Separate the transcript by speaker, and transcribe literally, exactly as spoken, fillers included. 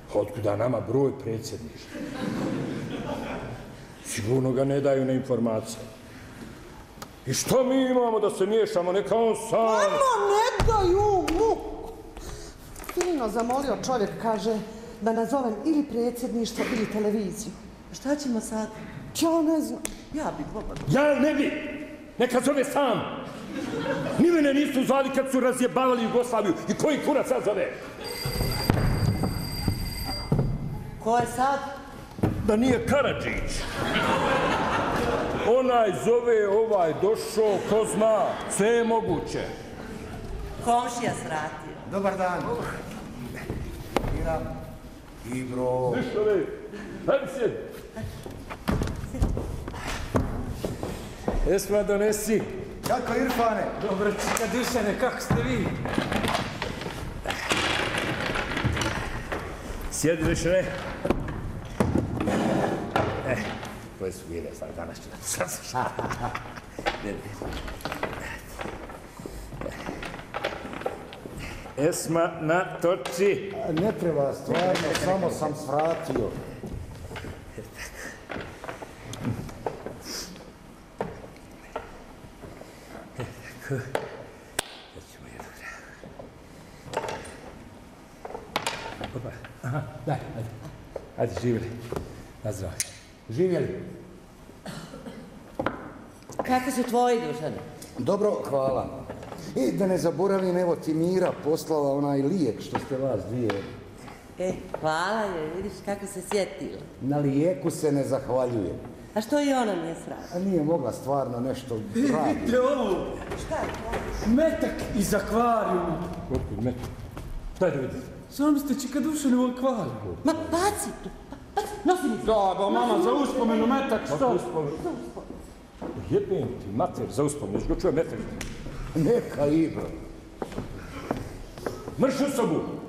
Speaker 1: Otkuda nama broj predsjedništva? Sigurno ga ne daju na informacije. I što mi imamo da se miješamo, neka on sam...
Speaker 2: Mama, ne daju mu! Fino zamolio čovjek, kaže, da nazovem ili predsjedništvo ili televiziju.
Speaker 3: Šta ćemo sad?
Speaker 2: Ja ne znam.
Speaker 3: Ja bih mogla...
Speaker 1: Ja ne bi! Neka zove sam! Ni mene nisu zvali kad su razjebavali Jugoslaviju. I koji kurac sad zove?
Speaker 3: Ko je sad?
Speaker 1: Da nije Karadžić. Onaj zove, ovaj došao, ko zna, sve je moguće.
Speaker 3: Komšija svratio.
Speaker 4: Dobar dan. Ira. Igro.
Speaker 1: Ništa ne. Hajde sjedi. Esma, donesi.
Speaker 4: Kako, Irfane?
Speaker 5: Dobro, čika Dušane, kako ste vi?
Speaker 1: Sjedi više ne. Eh, koje su bile sad danas ću da se sad. Esma, natoči.
Speaker 4: Ne treba, stvarno, samo sam svratio.
Speaker 1: Tako. Sad ćemo jednog draga. Opa, aha, daj, ajde. Ajde, živjeli. Nazdrav. Živjeli.
Speaker 3: Kako su tvoji, Dušane?
Speaker 4: Dobro, hvala. I da ne zaboravim, evo ti Mira poslala onaj lijek što ste vas dvije.
Speaker 3: E, hvala je, vidiš kako se sjetila.
Speaker 4: Na lijeku se ne zahvaljuje.
Speaker 3: A što i ona nije srala?
Speaker 4: A nije mogla stvarno nešto raditi.
Speaker 5: Vidite ovo!
Speaker 3: Šta je to?
Speaker 5: Metak iz akvarijuma.
Speaker 1: Otkud metak? Šta je da vidite?
Speaker 5: Sam ste čika Dušane u akvarijum.
Speaker 3: Ma baci tu, pa, baci, nosi mi.
Speaker 5: Da, ba mama, za uspomenu metak, što?
Speaker 1: Jebim ti, mater, za uspomenu, još go čujem metak.
Speaker 4: Neka Ibro.
Speaker 1: Mrš u sobu!